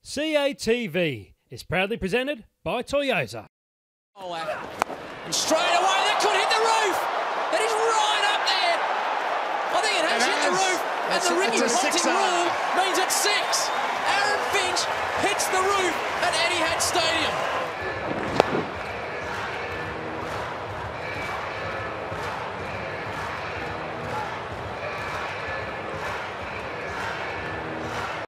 CATV is proudly presented by Toyota. And straight away, that could hit the roof. It is right up there. I think it has hit the roof. And the Ricky Ponting rule means it's 6. Aaron Finch hits the roof at Etihad Stadium.